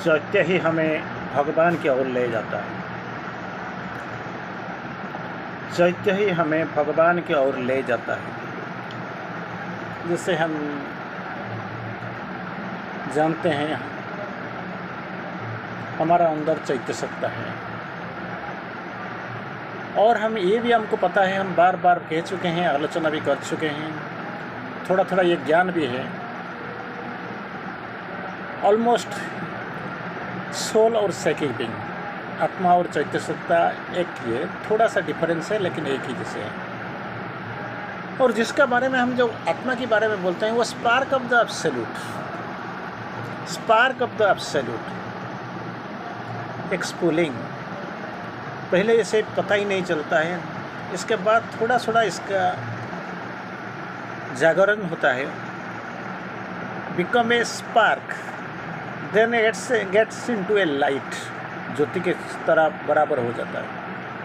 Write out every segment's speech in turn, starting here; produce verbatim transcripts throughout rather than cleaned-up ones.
चैत्य ही हमें भगवान की ओर ले जाता है। चैत्य ही हमें भगवान की ओर ले जाता है। जैसे हम जानते हैं हमारा अंदर चैत्य सत्ता है, और हम ये भी हमको पता है, हम बार बार कह चुके हैं, आलोचना भी कर चुके हैं, थोड़ा थोड़ा ये ज्ञान भी है। ऑलमोस्ट सोल और साइकिक बीइंग, आत्मा और चैत्य सत्ता एक ही है, थोड़ा सा डिफरेंस है लेकिन एक ही जैसे है। और जिसका बारे में हम जो आत्मा के बारे में बोलते हैं वो spark of the absolute, spark of the absolute, एक्सपूलिंग। पहले इसे पता ही नहीं चलता है, इसके बाद थोड़ा थोड़ा इसका जागरण होता है, become a spark, then it's gets into a light, ज्योति के तरह बराबर हो जाता है।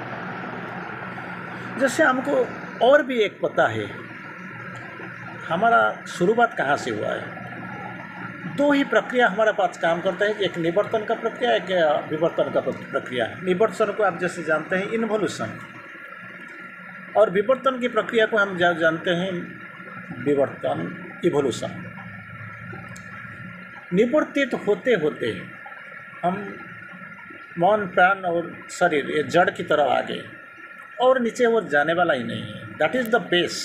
जैसे हमको और भी एक पता है हमारा शुरुआत कहाँ से हुआ है। दो ही प्रक्रिया हमारे पास काम करता है, एक निवर्तन का प्रक्रिया, एक विवर्तन का प्रक्रिया। निवर्तन को आप जैसे जानते हैं इन्वोल्यूशन, और विवर्तन की प्रक्रिया को हम जानते हैं विवर्तन, इवोल्यूशन। निवर्तित होते होते हम मन, प्राण और शरीर ये जड़ की तरफ आ गए, और नीचे वो जाने वाला ही नहीं है। दैट इज़ द बेस,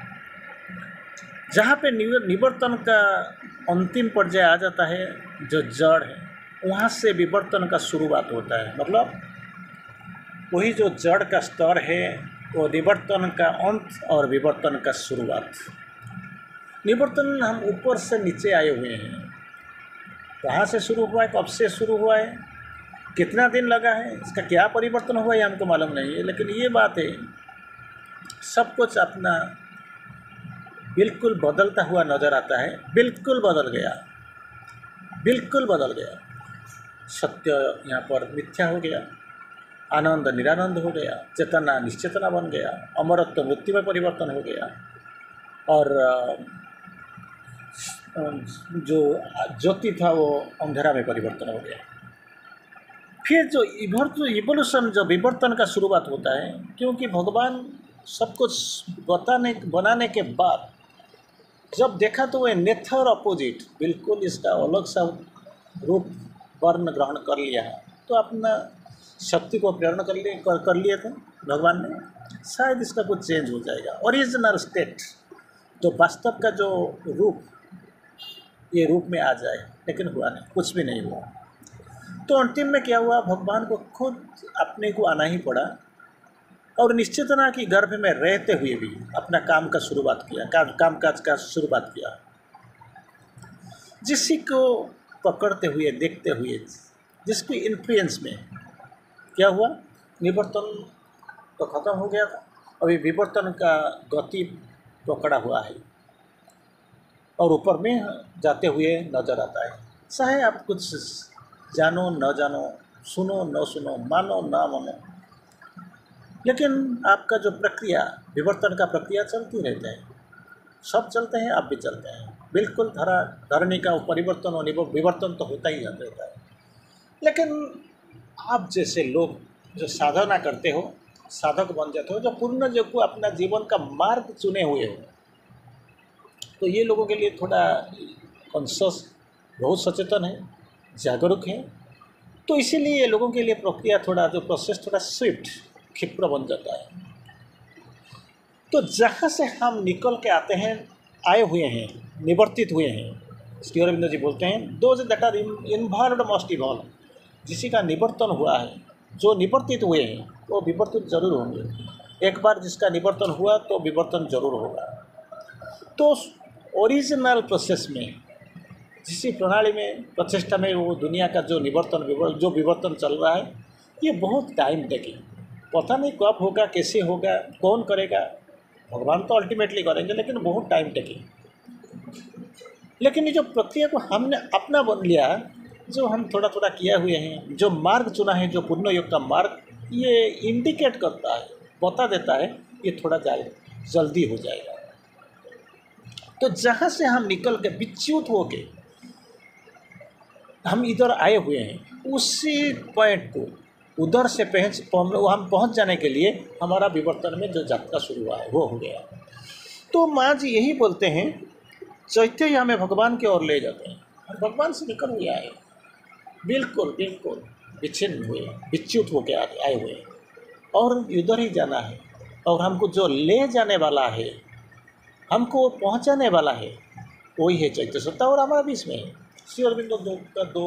जहाँ पे निवर्तन का अंतिम पर्याय आ जाता है, जो जड़ है, वहाँ से विवर्तन का शुरुआत होता है। मतलब वही जो जड़ का स्तर है वो निवर्तन का अंत और विवर्तन का शुरुआत। निवर्तन हम ऊपर से नीचे आए हुए हैं, कहाँ से शुरू हुआ है, कब से शुरू हुआ है, कितना दिन लगा है, इसका क्या परिवर्तन हुआ है हमको मालूम नहीं है। लेकिन ये बात है सब कुछ अपना बिल्कुल बदलता हुआ नज़र आता है। बिल्कुल बदल गया, बिल्कुल बदल गया। सत्य यहाँ पर मिथ्या हो गया, आनंद निरानंद हो गया, चेतना निश्चेतना बन गया, अमरत्व मृत्यु में परिवर्तन हो गया, और जो ज्योति था वो अंधेरा में परिवर्तन हो गया। फिर जो इधर जो इवोल्यूशन, जो विवर्तन का शुरुआत होता है, क्योंकि भगवान सब कुछ बताने बनाने के बाद जब देखा तो वह नेथर अपोजिट, बिल्कुल इसका अलग सा रूप वर्ण ग्रहण कर लिया है, तो अपना शक्ति को प्रेरण कर लिए कर, कर लिए थे भगवान ने, शायद इसका कुछ चेंज हो जाएगा, ओरिजिनल स्टेट, तो वास्तव का जो रूप ये रूप में आ जाए। लेकिन हुआ नहीं, कुछ भी नहीं हुआ। तो अंतिम में क्या हुआ, भगवान को खुद अपने को आना ही पड़ा, और निश्चेतना की गर्भ में रहते हुए भी अपना काम का शुरुआत किया, काम काम काज का शुरुआत किया। जिसी को पकड़ते हुए, देखते हुए, जिसकी इन्फ्लुएंस में क्या हुआ, निवर्तन तो ख़त्म हो गया था, अभी विवर्तन का गति पकड़ा हुआ है, और ऊपर में जाते हुए नजर आता है। चाहे आप कुछ जानो न जानो, सुनो न सुनो, मानो ना मानो, लेकिन आपका जो प्रक्रिया, विवर्तन का प्रक्रिया चलती रहता है। सब चलते हैं, आप भी चलते हैं। बिल्कुल धरा धरनी का परिवर्तन और विवर्तन तो होता ही रहता है। लेकिन आप जैसे लोग जो साधना करते हो, साधक बन जाते हो, जो पूर्ण जो को अपना जीवन का मार्ग चुने हुए हो, तो ये लोगों के लिए थोड़ा कॉन्शियस, बहुत सचेतन है, जागरूक है। तो इसीलिए ये लोगों के लिए प्रक्रिया थोड़ा, जो प्रोसेस थोड़ा स्विफ्ट, क्षिप्र बन जाता है। तो जहाँ से हम निकल के आते हैं, आए हुए हैं, निवर्तित हुए हैं, श्री अरविंद जी बोलते हैं those that are involved must evolve. जिसी का निवर्तन हुआ है, जो निवर्तित हुए हैं, वो विवर्तित जरूर होंगे। एक बार जिसका निवर्तन हुआ तो विवर्तन जरूर होगा। तो ओरिजिनल प्रोसेस में, जिसी प्रणाली में, प्रचेष्टा में वो दुनिया का जो निवर्तन जो विवर्तन चल रहा है, ये बहुत टाइम टेकिंग, पता नहीं कब होगा, कैसे होगा, कौन करेगा, भगवान तो अल्टीमेटली करेंगे, लेकिन बहुत टाइम टेकिंग। लेकिन ये जो प्रक्रिया को हमने अपना बन लिया, जो हम थोड़ा थोड़ा किया हुए हैं, जो मार्ग चुना है, जो पुण्य योग का मार्ग, ये इंडिकेट करता है, बता देता है ये थोड़ा जाए जल्दी हो जाएगा। तो जहाँ से हम निकल के विच्युत हो के हम इधर आए हुए हैं, उसी पॉइंट को उधर से पहुँच हम पहुँच जाने के लिए हमारा विवर्तन में जो यात्रा शुरू हुआ है वो हो गया। तो माँ जी यही बोलते हैं, चैत्य ही हमें भगवान की ओर ले जाते हैं। हम भगवान से निकल हुए आए, बिल्कुल बिल्कुल विच्छिन्न हुए, विच्युत होकर आए हुए हैं और उधर ही जाना है। और हमको जो ले जाने वाला है, हमको पहुंचाने वाला है, वही है चैत्य सत्ता और हमारा बीच में है। श्री अरविंदो दो का दो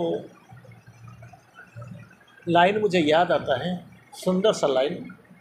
लाइन मुझे याद आता है, सुंदर सा line.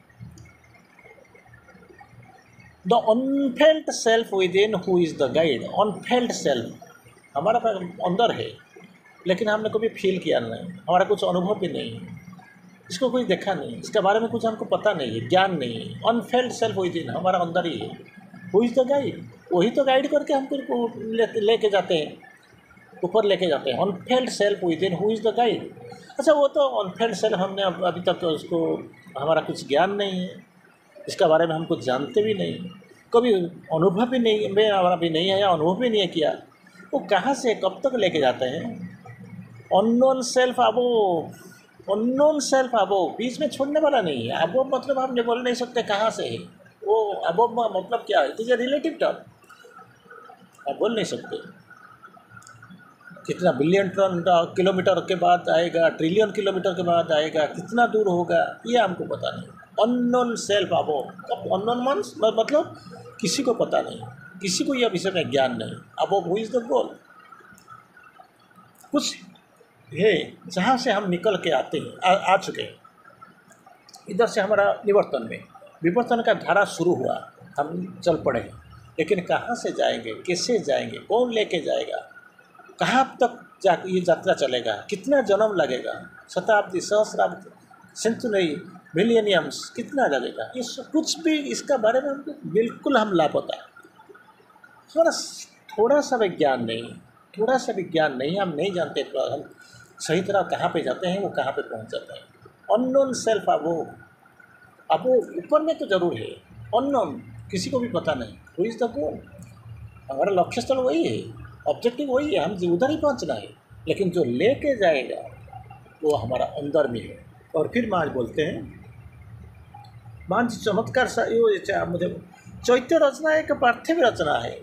The unfelt self within who is the guide. Unfelt self हमारा अंदर है, लेकिन हमने कभी फील किया नहीं, हमारा कुछ अनुभव भी नहीं है, इसको कोई देखा नहीं, इसके बारे में कुछ हमको पता नहीं है, ज्ञान नहीं है। अनफेल्ड सेल्फ विद इन हमारा अंदर ही है। हु इज़ द गाइड, वही तो गाइड करके हमको ले लेके जाते हैं, ऊपर लेके जाते हैं। Unfelt self within who is the guide. अच्छा, वो तो अनफेल्ड सेल्फ हमने अभी तक तो उसको, हमारा कुछ ज्ञान नहीं है, इसके बारे में हम कुछ जानते भी नहीं, कभी अनुभव भी नहीं में हमारा भी नहीं है या अनुभव भी नहीं किया। वो कहाँ से कब तक लेके जाते हैं? Unknown self above, unknown self above बीच में छोड़ने वाला नहीं है। अबो मतलब हम बोल नहीं सकते कहाँ से है वो। अबो मतलब क्या है? It is a relative term, आप बोल नहीं सकते कितना बिलियन टन किलोमीटर के बाद आएगा, ट्रिलियन किलोमीटर के बाद आएगा, कितना दूर होगा, ये हमको पता नहीं। अननोन सेल्फ अबो, कब अननोन मीन्स मतलब किसी को पता नहीं, किसी को यह विषय में ज्ञान नहीं। Above who is the goal, कुछ है जहाँ से हम निकल के आते हैं, आ, आ चुके हैं। इधर से हमारा निवर्तन में विवर्तन का धारा शुरू हुआ, हम चल पड़े, लेकिन कहाँ से जाएंगे, कैसे जाएंगे, कौन लेके जाएगा, कहाँ तक जा ये यात्रा चलेगा, कितना जन्म लगेगा, शताब्दी, सहस्राब्दी, सेंचुरी, मिलियनियम्स, कितना लगेगा, ये सब कुछ भी इसका बारे में हमको बिल्कुल हम लापता। थोड़ा थोड़ा सा भी ज्ञान नहीं, थोड़ा सा भी ज्ञान नहीं, हम नहीं जानते हम सही तरह कहाँ पे जाते हैं, वो कहाँ पे पहुँच जाते हैं। अननोन सेल्फ अब वो अब वो ऊपर में तो ज़रूर है, अननोन किसी को भी पता नहीं। हु इज़ द गोल, हमारा लक्ष्य स्थल वही है, ऑब्जेक्टिव वही है, हम उधर ही पहुँचना है, लेकिन जो लेके जाएगा वो हमारा अंदर में है। और फिर माँ बोलते हैं, माँ जी चमत्कार सा ये मुझे, चैत्य रचना एक पार्थिव रचना है,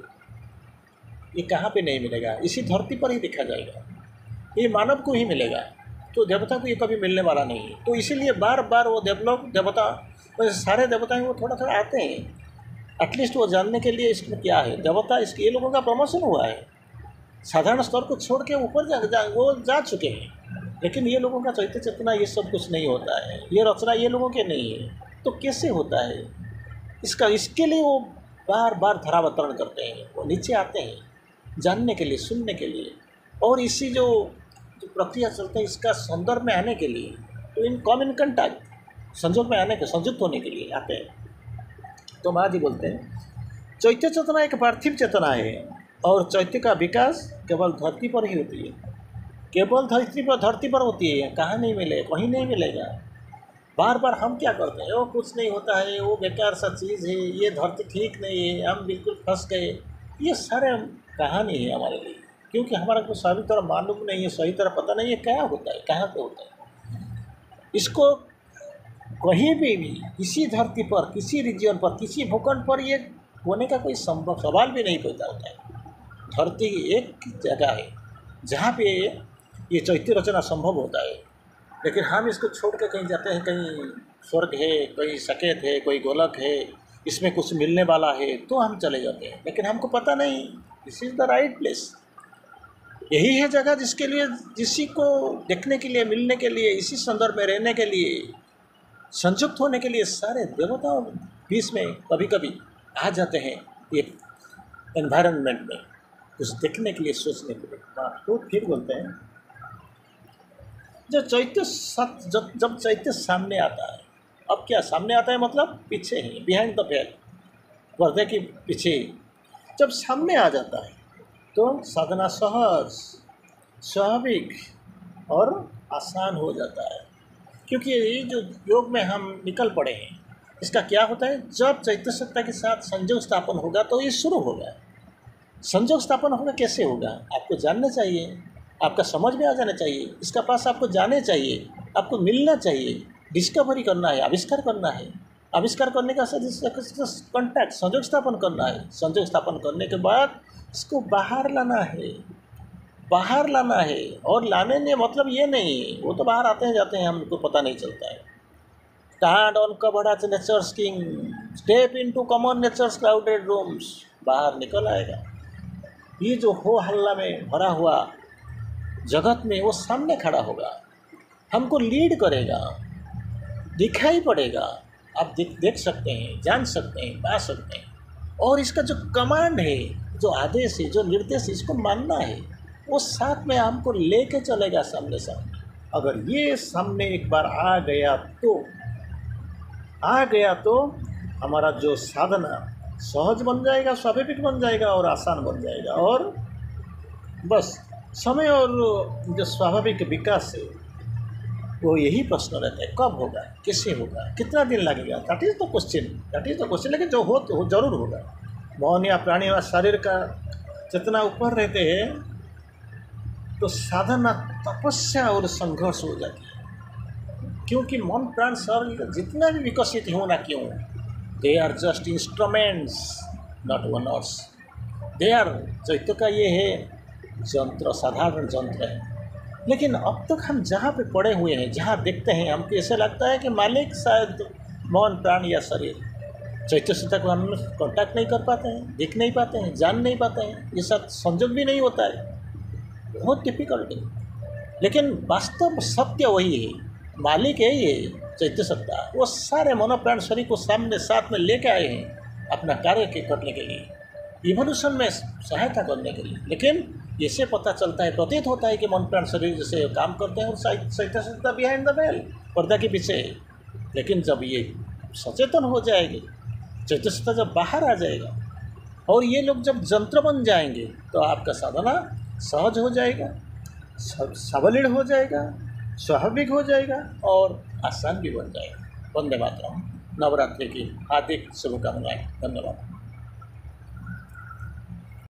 ये कहाँ पे नहीं मिलेगा, इसी धरती पर ही देखा जाएगा, ये मानव को ही मिलेगा, तो देवता को ये कभी मिलने वाला नहीं है। तो इसीलिए बार बार वो देवलोक देवता, वैसे सारे देवता हैं वो थोड़ा थोड़ा आते हैं, एटलीस्ट वो जानने के लिए इसमें क्या है देवता, इसके ये लोगों का प्रमोशन हुआ है, साधारण स्तर को छोड़ के ऊपर जा, जा वो जा चुके हैं, लेकिन ये लोगों का चैत्य चेतना ये सब कुछ नहीं होता है, ये रचना ये लोगों के नहीं है। तो कैसे होता है इसका, इसके लिए वो बार बार धरावतरण करते हैं, वो नीचे आते हैं जानने के लिए, सुनने के लिए, और इसी जो जो प्रक्रिया चलता है इसका संदर्भ में आने के लिए, तो इन कम इन कंटैक्ट, संजोग में आने के, संयुक्त होने के लिए आते हैं। तो माँ जी बोलते हैं चैत्य चेतना एक पार्थिव चेतना है और चैत्य का विकास केवल धरती पर ही होती है, केवल धरती पर धरती पर होती है, कहाँ नहीं मिलेगा, कहीं नहीं मिलेगा। बार बार हम क्या करते हैं, वो कुछ नहीं होता है, वो बेकार सा चीज़ है, ये धरती ठीक नहीं है, हम बिल्कुल फंस गए, ये सारे कहानी है हमारे लिए, क्योंकि हमारा कुछ सही तरह मालूम नहीं है, सही तरह पता नहीं है क्या होता है, कहाँ पे होता है। इसको कहीं भी भी किसी धरती पर, किसी रीजन पर, किसी भूखंड पर ये होने का कोई संभव सवाल भी नहीं पैदा होता है। धरती एक जगह है जहाँ पे ये चैत्य रचना संभव होता है, लेकिन हम इसको छोड़ के कहीं जाते हैं, कहीं स्वर्ग है, कहीं सकेत है, कोई गोलक है, इसमें कुछ मिलने वाला है, तो हम चले जाते हैं, लेकिन हमको पता नहीं this is the right place, यही है जगह जिसके लिए, जिसी को देखने के लिए, मिलने के लिए, इसी संदर्भ में रहने के लिए, संयुक्त होने के लिए सारे देवताओं बीच में कभी कभी आ जाते हैं ये एनवायरनमेंट में, कुछ देखने के लिए, सोचने के लिए। तो फिर बोलते हैं जब चैत्य जब जब चैत्य सामने आता है, अब क्या सामने आता है मतलब पीछे है, बिहाइंड द वेल, पर्दे के पीछे जब सामने आ जाता है तो साधना सहज, स्वाभाविक और आसान हो जाता है। क्योंकि ये जो योग में हम निकल पड़े हैं, इसका क्या होता है, जब चैत्य सत्ता के साथ संयोग स्थापन होगा तो ये शुरू होगा। संयोग स्थापन होगा कैसे होगा आपको जानना चाहिए, आपका समझ में आ जाना चाहिए, इसका पास आपको जाने चाहिए, आपको मिलना चाहिए, डिस्कवरी करना है, आविष्कार करना है। आविष्कार करने का कॉन्टैक्ट, संजोग स्थापन करना है। संजोग स्थापन करने के बाद इसको बाहर लाना है, बाहर लाना है। और लाने में मतलब ये नहीं है वो तो बाहर आते हैं जाते हैं, हमको पता नहीं चलता है। Stand on covered nature's king, step into common nature's crowded rooms, बाहर निकल आएगा। ये जो हो हल्ला में भरा हुआ जगत में वो सामने खड़ा होगा, हमको लीड करेगा, दिखाई पड़ेगा। आप देख देख सकते हैं, जान सकते हैं, पा सकते हैं। और इसका जो कमांड है, जो आदेश है, जो निर्देश है, इसको मानना है। वो साथ में हमको लेके चलेगा सामने सामने। अगर ये सामने एक बार आ गया तो आ गया तो हमारा जो साधना सहज बन जाएगा, स्वाभाविक बन जाएगा और आसान बन जाएगा। और बस समय और जो स्वाभाविक विकास है वो यही प्रश्न रहता है, कब होगा, कैसे होगा, कितना दिन लगेगा। That is the question, that is the question. लेकिन जो हो तो जरूर होगा। मौन या प्राणी या शरीर का जितना ऊपर रहते हैं तो साधना, तपस्या और संघर्ष हो जाती है। क्योंकि मन प्राण शरीर जितना भी विकसित हो ना क्यों, they are just instruments not owners. They are, चैत्य का ये है यंत्र, साधारण यंत्र है। लेकिन अब तक हम जहाँ पे पड़े हुए हैं, जहाँ देखते हैं, हमको ऐसा लगता है कि मालिक शायद मौन प्राण या शरीर, चैत्य से तक हम कांटेक्ट नहीं कर पाते हैं, देख नहीं पाते हैं, जान नहीं पाते हैं। ये सब संजोग भी नहीं होता है, बहुत डिफिकल्ट है। लेकिन वास्तव सत्य वही है, मालिक है ये चैत्य सत्ता। वो सारे मनोप्राण शरीर को सामने साथ में लेके आए हैं अपना कार्य के करने के लिए, इवोल्यूशन में सहायता करने के लिए। लेकिन इससे पता चलता है, प्रतीत होता है कि मन प्राण शरीर जैसे काम करते हैं और चैत्य सत्ता बिहाइंड द वेल, पर्दा के पीछे। लेकिन जब ये सचेतन हो जाएगी, चैत्य सत्ता जब बाहर आ जाएगा और ये लोग जब यंत्र बन जाएंगे तो आपका साधना सहज हो जाएगा, सबलीन हो जाएगा, स्वाभाविक हो जाएगा और आसान भी बन जाएगा। वंदे मातरम। नवरात्रि की हार्दिक शुभकामनाएं। धन्यवाद।